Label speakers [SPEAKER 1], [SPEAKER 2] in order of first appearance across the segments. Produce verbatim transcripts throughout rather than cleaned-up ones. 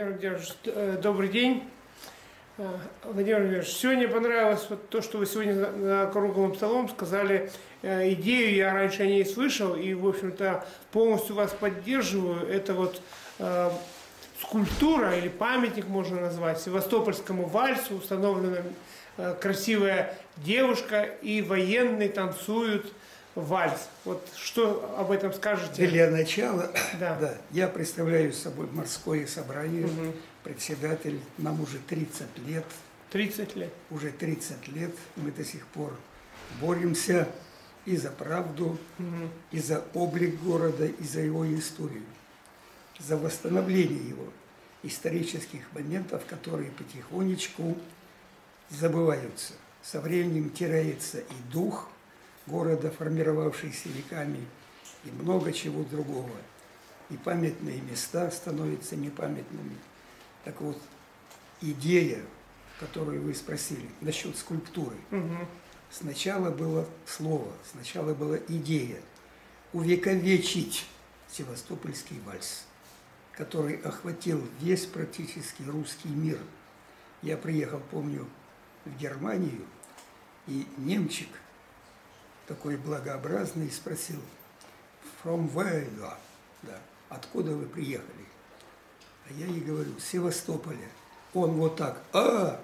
[SPEAKER 1] Владимир Владимирович, добрый день. Владимир Владимирович, сегодня понравилось вот то, что вы сегодня за круглым столом сказали идею, я раньше о ней слышал, и, в общем-то, полностью вас поддерживаю. Это вот э, скульптура или памятник, можно назвать, севастопольскому вальсу, установлена э, красивая девушка, и военные танцуют вальс. Вот что об этом скажете?
[SPEAKER 2] Для начала,
[SPEAKER 1] да.
[SPEAKER 2] Да, я представляю собой морское собрание, угу. председатель, нам уже тридцать лет.
[SPEAKER 1] тридцать лет?
[SPEAKER 2] Уже тридцать лет мы до сих пор боремся и за правду, угу. и за облик города, и за его историю, за восстановление его исторических моментов, которые потихонечку забываются. Со временем теряется и дух города, формировавшийся веками, и много чего другого. И памятные места становятся непамятными. Так вот, идея, которую вы спросили, насчет скульптуры. Угу. Сначала было слово, сначала была идея увековечить севастопольский вальс, который охватил весь практически русский мир. Я приехал, помню, в Германию, и немчик, такой благообразный, спросил: «From where you are?» Да, «Откуда вы приехали?» А я ей говорю: «С Севастополя». Он вот так а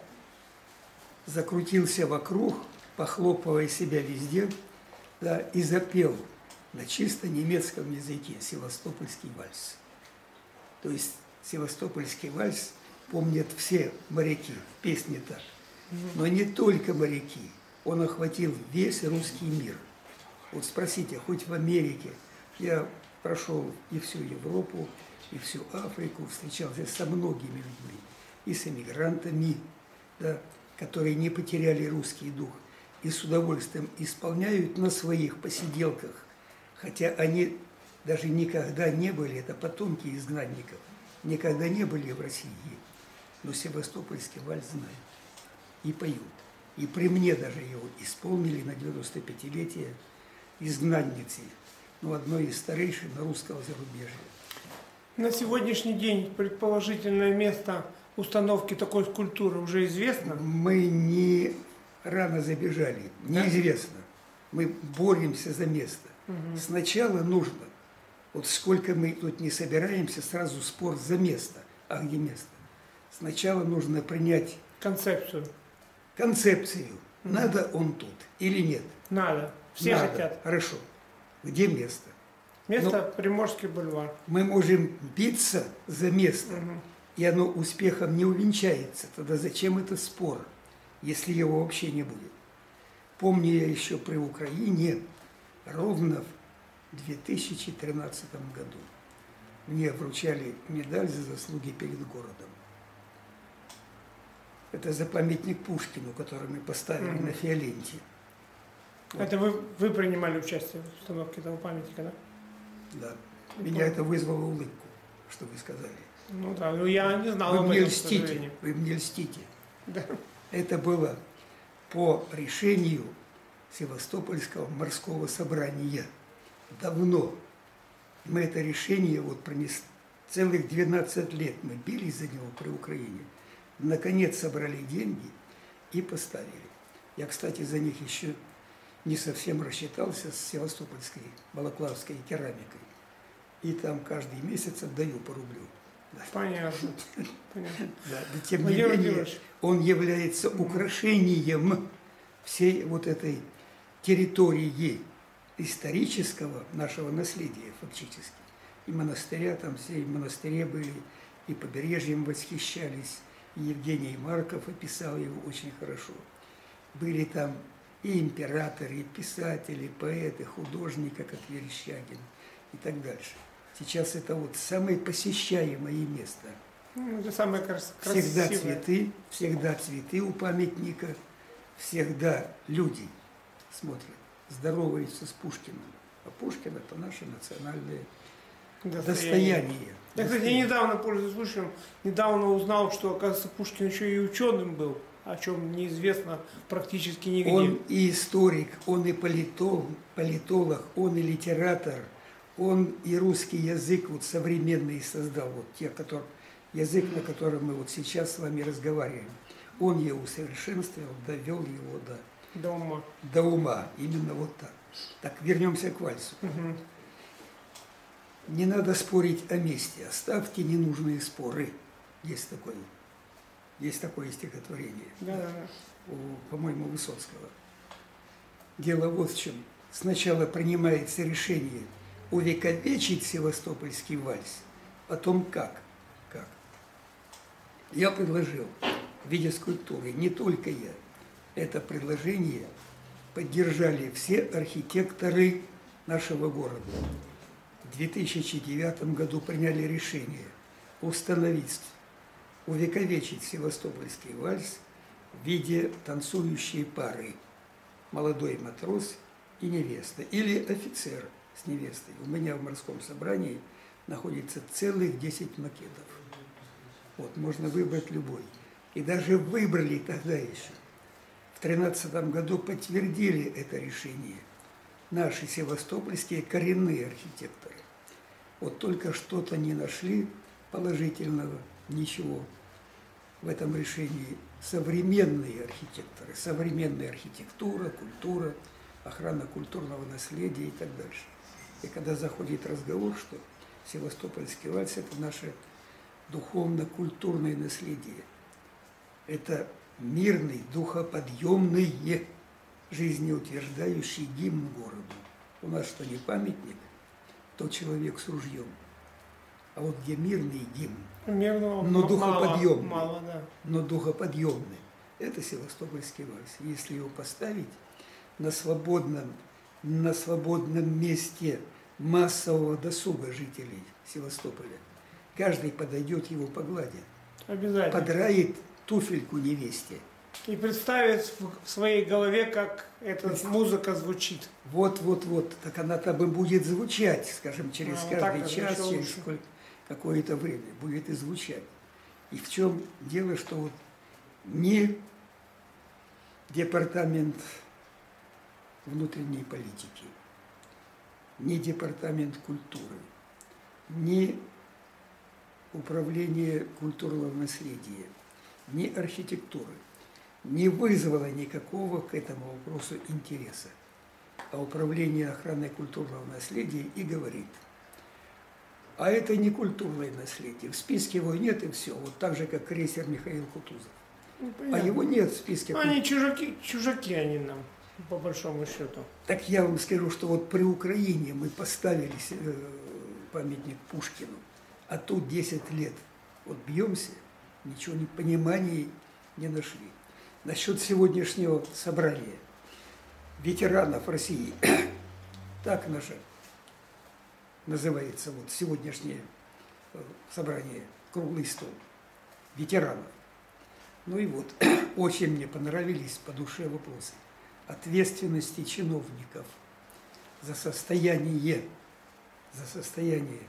[SPEAKER 2] закрутился вокруг, похлопывая себя везде, да, и запел на чисто немецком языке севастопольский вальс. То есть севастопольский вальс помнят все моряки, песни так. Но не только моряки. Он охватил весь русский мир. Вот спросите, хоть в Америке, я прошел и всю Европу, и всю Африку, встречался со многими людьми, и с эмигрантами, да, которые не потеряли русский дух, и с удовольствием исполняют на своих посиделках, хотя они даже никогда не были, это потомки изгнанников, никогда не были в России, но севастопольский вальс знают и поют. И при мне даже его исполнили на девяносто пятилетие изгнанницы, ну, одной из старейшин русского зарубежья.
[SPEAKER 1] На сегодняшний день предположительное место установки такой скульптуры уже известно?
[SPEAKER 2] Мы не рано забежали, неизвестно. Мы боремся за место. Угу. Сначала нужно, вот сколько мы тут не собираемся, сразу спор за место. А где место? Сначала нужно принять
[SPEAKER 1] концепцию.
[SPEAKER 2] Концепцию. Mm-hmm. Надо он тут или нет?
[SPEAKER 1] Надо. Все
[SPEAKER 2] Надо.
[SPEAKER 1] хотят.
[SPEAKER 2] Хорошо. Где место?
[SPEAKER 1] Место
[SPEAKER 2] Но
[SPEAKER 1] Приморский бульвар.
[SPEAKER 2] Мы можем биться за место, mm-hmm. и оно успехом не увенчается. Тогда зачем это спор, если его вообще не будет? Помню я еще при Украине, ровно в две тысячи тринадцатом году мне вручали медаль за заслуги перед городом. Это за памятник Пушкину, который мы поставили mm-hmm. на Фиоленте. Вот.
[SPEAKER 1] Это вы, вы принимали участие в установке этого памятника, да?
[SPEAKER 2] Да. И Меня помню. Это вызвало улыбку, что вы сказали.
[SPEAKER 1] Ну да, но я не знал
[SPEAKER 2] вы
[SPEAKER 1] об
[SPEAKER 2] мне
[SPEAKER 1] этом,
[SPEAKER 2] льстите, Вы мне льстите.
[SPEAKER 1] Да.
[SPEAKER 2] Это было по решению Севастопольского морского собрания. Давно. Мы это решение вот принесли. Целых двенадцать лет мы бились за него при Украине. Наконец собрали деньги и поставили. Я, кстати, за них еще не совсем рассчитался с севастопольской, балаклавской керамикой. И там каждый месяц отдаю по рублю. Да.
[SPEAKER 1] Понятно. Понятно.
[SPEAKER 2] Да, но тем не менее, он является украшением всей вот этой территории исторического нашего наследия фактически. И монастыря, там все и в монастыре были, и побережьем восхищались. Евгений Марков описал его очень хорошо. Были там и императоры, и писатели, поэты, художники, как Верещагин и так дальше. Сейчас это вот самое посещаемое место.
[SPEAKER 1] Это самое крас
[SPEAKER 2] всегда
[SPEAKER 1] красивое.
[SPEAKER 2] Цветы, всегда цветы у памятника, всегда люди смотрят, здороваются с Пушкиным. А Пушкин – это наше национальное достояние. достояние.
[SPEAKER 1] Я, кстати, недавно, пользуясь случаем, недавно узнал, что, оказывается, Пушкин еще и ученым был, о чем неизвестно практически нигде.
[SPEAKER 2] Он и историк, он и политолог, политолог, он и литератор, он и русский язык вот современный создал, вот те, которые язык, на котором мы вот сейчас с вами разговариваем, он его усовершенствовал, довел его до,
[SPEAKER 1] До ума.
[SPEAKER 2] до ума. Именно вот так. Так, вернемся к вальсу.
[SPEAKER 1] Угу.
[SPEAKER 2] Не надо спорить о месте, оставьте ненужные споры. Есть такое, есть такое стихотворение,
[SPEAKER 1] Да, да, да.
[SPEAKER 2] у, по-моему, Высоцкого. Дело вот в чем. Сначала принимается решение увековечить севастопольский вальс, потом как? Как? Я предложил в виде скульптуры, не только я. Это предложение поддержали все архитекторы нашего города. В две тысячи девятом году приняли решение установить, увековечить севастопольский вальс в виде танцующей пары. Молодой матрос и невеста, или офицер с невестой. У меня в морском собрании находится целых десять макетов. Вот, можно выбрать любой. И даже выбрали тогда еще. В тринадцатом году подтвердили это решение наши севастопольские коренные архитекторы. Вот только что-то не нашли положительного, ничего в этом решении. Современные архитекторы, современная архитектура, культура, охрана культурного наследия и так дальше. И когда заходит разговор, что севастопольский вальс – это наше духовно-культурное наследие, это мирный, духоподъемный, жизнеутверждающий гимн городу. У нас что не памятник, то человек с ружьем. А вот где мирный гимн,
[SPEAKER 1] Мирного
[SPEAKER 2] но духоподъемный,
[SPEAKER 1] мало, мало, да.
[SPEAKER 2] но духоподъемный, это севастопольский вальс. Если его поставить на свободном, на свободном месте массового досуга жителей Севастополя, каждый подойдет, его погладит,
[SPEAKER 1] Обязательно.
[SPEAKER 2] подраит туфельку невесте.
[SPEAKER 1] И представить в своей голове, как эта музыка звучит.
[SPEAKER 2] Вот, вот, вот. Так она там и будет звучать, скажем, через
[SPEAKER 1] А, вот
[SPEAKER 2] каждый
[SPEAKER 1] так
[SPEAKER 2] час,
[SPEAKER 1] еще
[SPEAKER 2] через
[SPEAKER 1] лучше.
[SPEAKER 2] сколько- какое-то время будет и звучать. И в чем дело, что вот ни департамент внутренней политики, ни департамент культуры, ни управление культурного наследия, ни архитектуры не вызвало никакого к этому вопросу интереса. А управление охраной культурного наследия и говорит: а это не культурное наследие, в списке его нет и все, вот так же, как крейсер Михаил Кутузов.
[SPEAKER 1] Ну,
[SPEAKER 2] А
[SPEAKER 1] понятно.
[SPEAKER 2] его нет в списке.
[SPEAKER 1] Ну, они чужаки, чужаки они нам, по большому счету.
[SPEAKER 2] Так я вам скажу, что вот при Украине мы поставили э, памятник Пушкину, а тут десять лет вот бьемся, ничего не понимания не нашли. Насчет сегодняшнего собрания ветеранов России, так наше называется вот сегодняшнее э, собрание, круглый стол ветеранов. Ну и вот, очень мне понравились по душе вопросы ответственности чиновников за состояние, за состояние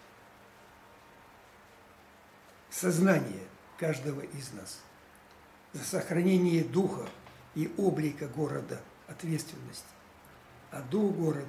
[SPEAKER 2] сознания каждого из нас, за сохранение духа и облика города, ответственности. А дух города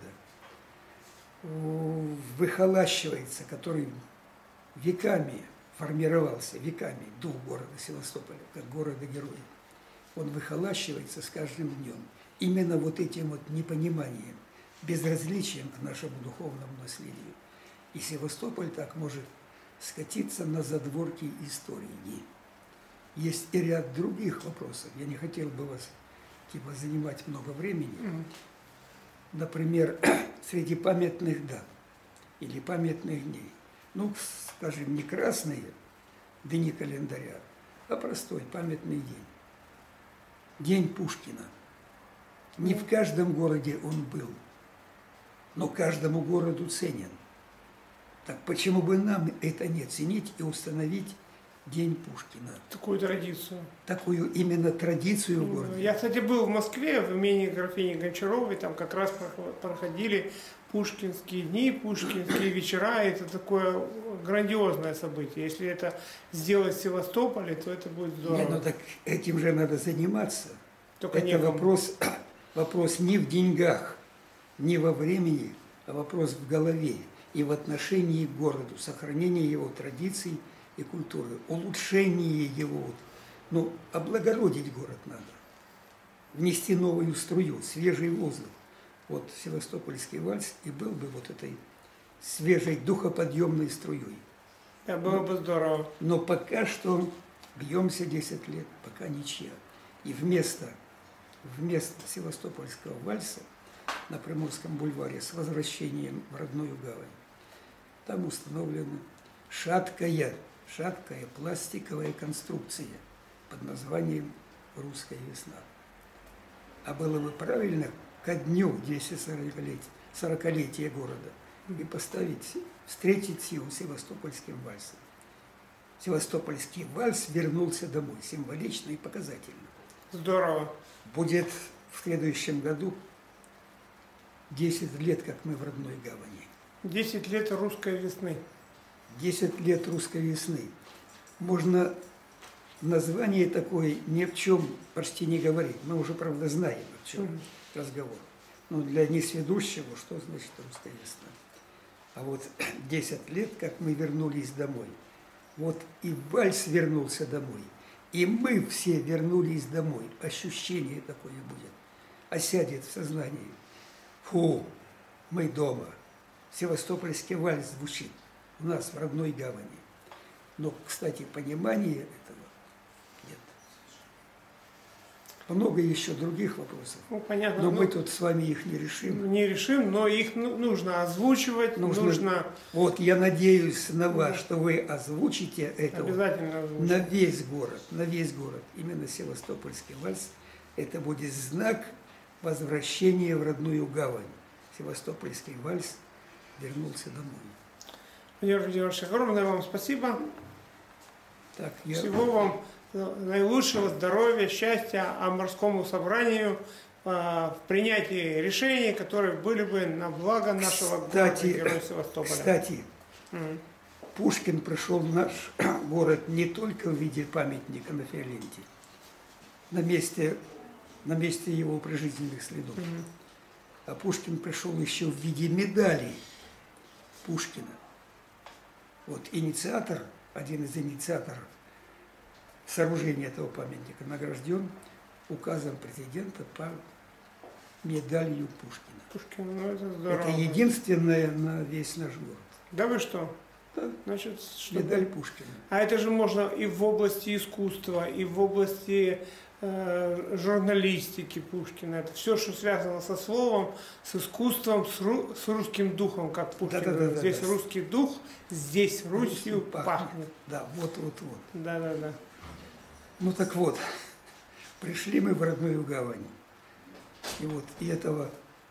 [SPEAKER 2] э, выхолащивается, который веками формировался, веками дух города Севастополя, как города-героя. Он выхолащивается с каждым днем именно вот этим вот непониманием, безразличием к нашему духовному наследию. И Севастополь так может скатиться на задворки истории. Есть и ряд других вопросов. Я не хотел бы вас типа занимать много времени.
[SPEAKER 1] Мгм.
[SPEAKER 2] Например, среди памятных дат или памятных дней. Ну, скажем, не красные дни календаря, а простой памятный день. День Пушкина. Не в каждом городе он был, но каждому городу ценен. Так почему бы нам это не ценить и установить День Пушкина?
[SPEAKER 1] Такую традицию.
[SPEAKER 2] Такую именно традицию в городе.
[SPEAKER 1] Я, кстати, был в Москве, в имении графини Гончаровой, там как раз проходили пушкинские дни, пушкинские вечера. Это такое грандиозное событие. Если это сделать в Севастополе, то это будет здорово.
[SPEAKER 2] Не, ну так этим же надо заниматься.
[SPEAKER 1] Только
[SPEAKER 2] Это
[SPEAKER 1] некому.
[SPEAKER 2] вопрос, вопрос не в деньгах, не во времени, а вопрос в голове и в отношении к городу, сохранение его традиций, и культуры, улучшение его, ну, облагородить город надо, внести новую струю, свежий воздух. Вот Севастопольский вальс и был бы вот этой свежей духоподъемной струей.
[SPEAKER 1] Да, было бы здорово.
[SPEAKER 2] Но пока что бьемся десять лет, пока ничья. И вместо, вместо Севастопольского вальса на Приморском бульваре с возвращением в родную гавань там установлена шаткая, шаткая пластиковая конструкция под названием «Русская весна». А было бы правильно ко дню двухсотсорокалетия города и поставить, встретить его севастопольским вальсом. Севастопольский вальс вернулся домой, символично и показательно.
[SPEAKER 1] Здорово.
[SPEAKER 2] Будет в следующем году десять лет, как мы в родной гавани.
[SPEAKER 1] десять лет русской весны.
[SPEAKER 2] десять лет русской весны. Можно название такое ни о чем почти не говорить. Мы уже, правда, знаем, о чем mm-hmm. разговор. Но для несведущего, что значит русская весна? А вот десять лет, как мы вернулись домой. Вот и вальс вернулся домой. И мы все вернулись домой. Ощущение такое будет. Осядет в сознании. Фу, мы дома. Севастопольский вальс звучит у нас в родной гавани. Но, кстати, понимания этого нет. Много еще других вопросов.
[SPEAKER 1] Ну, понятно.
[SPEAKER 2] Но
[SPEAKER 1] ну,
[SPEAKER 2] мы тут с вами их не решим.
[SPEAKER 1] Не решим, но их нужно озвучивать. Нужно. нужно...
[SPEAKER 2] Вот я надеюсь на вас, да. что вы озвучите это
[SPEAKER 1] Обязательно озвучим.
[SPEAKER 2] На весь город. На весь город. Именно Севастопольский вальс. Это будет знак возвращения в родную гавань. Севастопольский вальс вернулся домой.
[SPEAKER 1] Владимир Владимирович, огромное вам спасибо.
[SPEAKER 2] Так, я...
[SPEAKER 1] Всего вам наилучшего здоровья, счастья, а морскому собранию в принятии решений, которые были бы на благо нашего
[SPEAKER 2] кстати,
[SPEAKER 1] города, героя Севастополя.
[SPEAKER 2] Кстати,
[SPEAKER 1] mm.
[SPEAKER 2] Пушкин пришел в наш город не только в виде памятника на Фиоленте, на месте, на месте его прижизненных следов, mm. а Пушкин пришел еще в виде медали Пушкина. Вот инициатор, один из инициаторов сооружения этого памятника награжден указом президента по медалью Пушкина.
[SPEAKER 1] Пушкин, ну это здорово.
[SPEAKER 2] Это единственное на весь наш город.
[SPEAKER 1] Да вы что?
[SPEAKER 2] Да.
[SPEAKER 1] Значит, что
[SPEAKER 2] медаль Пушкина.
[SPEAKER 1] А это же можно и в области искусства, и в области э, журналистики Пушкина. Это все, что связано со словом, с искусством, с, ру, с русским духом, как Пушкин. Да, да, да, здесь да, русский да. дух, здесь Русью пахнет. пахнет.
[SPEAKER 2] Да, вот, вот, вот.
[SPEAKER 1] Да, да, да.
[SPEAKER 2] Ну так вот, пришли мы в родную гавань. И вот и этого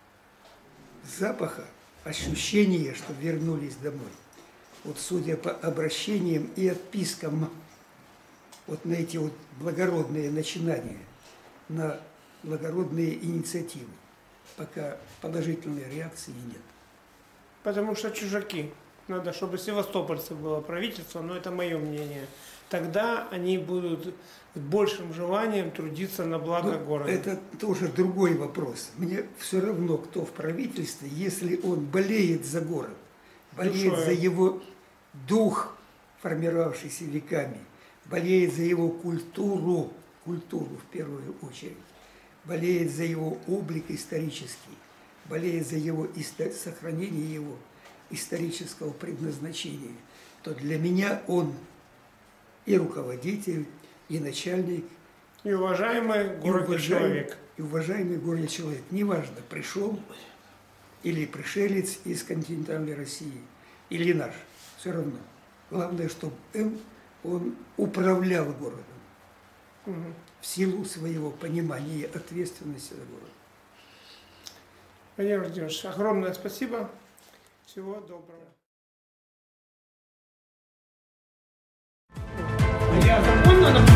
[SPEAKER 2] запаха, ощущения, что вернулись домой. Вот судя по обращениям и отпискам вот на эти вот благородные начинания, на благородные инициативы, пока положительной реакции нет.
[SPEAKER 1] Потому что чужаки. Надо, чтобы севастопольцы было правительство, но это мое мнение. Тогда они будут с большим желанием трудиться на благо ну, города.
[SPEAKER 2] Это тоже другой вопрос. Мне все равно, кто в правительстве, если он болеет за город, болеет Душой. за его дух, формировавшийся веками, болеет за его культуру, культуру в первую очередь, болеет за его облик исторический, болеет за его сохранение его исторического предназначения, то для меня он и руководитель, и начальник,
[SPEAKER 1] и уважаемый город человек.
[SPEAKER 2] И уважаемый город человек. Неважно, пришел или пришелец из континентальной России, или наш, все равно. Главное, чтобы он, он управлял городом угу. в силу своего понимания и ответственности за город.
[SPEAKER 1] Владимир Владимирович, огромное спасибо. Всего доброго. Я запомнил,